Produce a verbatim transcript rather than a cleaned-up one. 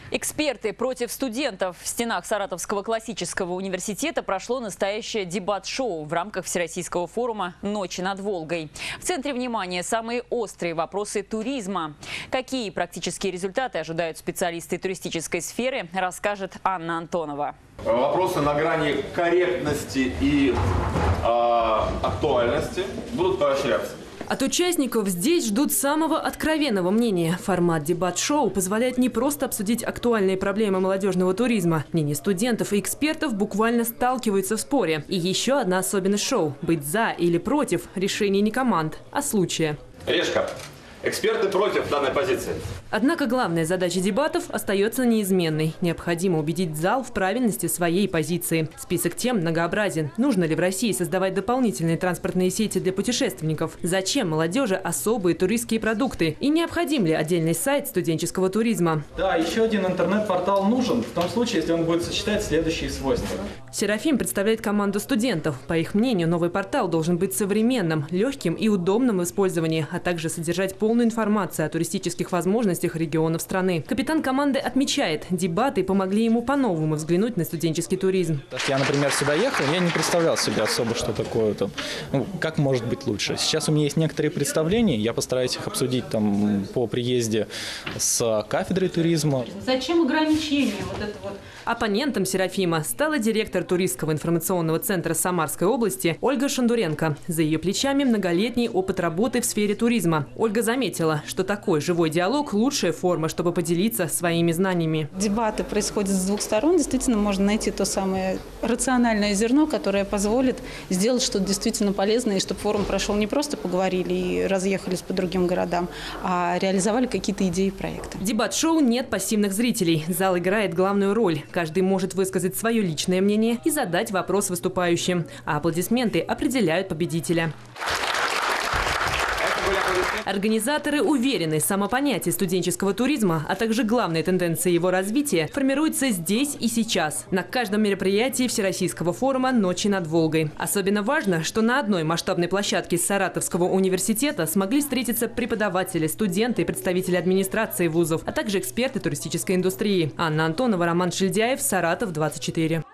Эксперты против студентов. В стенах Саратовского классического университета прошло настоящее дебат-шоу в рамках Всероссийского форума «Ночи над Волгой». В центре внимания самые острые вопросы туризма. Какие практические результаты ожидают специалисты туристической сферы, расскажет Анна Антонова. Вопросы на грани корректности и э, актуальности будут поощряться. От участников здесь ждут самого откровенного мнения. Формат дебат-шоу позволяет не просто обсудить актуальные проблемы молодежного туризма. Мнения студентов и экспертов буквально сталкиваются в споре. И еще одна особенность шоу – быть за или против решения не команд, а случая. Решка. Эксперты против данной позиции. Однако главная задача дебатов остается неизменной. Необходимо убедить зал в правильности своей позиции. Список тем многообразен. Нужно ли в России создавать дополнительные транспортные сети для путешественников? Зачем молодежи особые туристские продукты? И необходим ли отдельный сайт студенческого туризма? Да, еще один интернет-портал нужен, в том случае, если он будет сочетать следующие свойства. Серафим представляет команду студентов. По их мнению, новый портал должен быть современным, легким и удобным в использовании, а также содержать полную информацию о туристических возможностях регионов страны. Капитан команды отмечает, дебаты помогли ему по-новому взглянуть на студенческий туризм. Я, например, сюда ехал, я не представлял себе особо, что такое там, ну, как может быть лучше. Сейчас у меня есть некоторые представления, я постараюсь их обсудить там по приезде с кафедрой туризма. Зачем ограничения вот это вот? Оппонентом Серафима стала директор туристского информационного центра Самарской области Ольга Шандуренко. За ее плечами многолетний опыт работы в сфере туризма. Ольга заметила, что такой живой диалог – лучшая форма, чтобы поделиться своими знаниями. Дебаты происходят с двух сторон. Действительно, можно найти то самое рациональное зерно, которое позволит сделать что-то действительно полезное, и чтобы форум прошел не просто поговорили и разъехались по другим городам, а реализовали какие-то идеи и проекты. Дебат-шоу нет пассивных зрителей. Зал играет главную роль. Каждый может высказать свое личное мнение и задать вопрос выступающим. А аплодисменты определяют победителя. Организаторы уверены, самопонятие студенческого туризма, а также главные тенденции его развития формируются здесь и сейчас. На каждом мероприятии Всероссийского форума «Ночи над Волгой». Особенно важно, что на одной масштабной площадке Саратовского университета смогли встретиться преподаватели, студенты и представители администрации вузов, а также эксперты туристической индустрии. Анна Антонова, Роман Шильдяев, Саратов, двадцать четыре.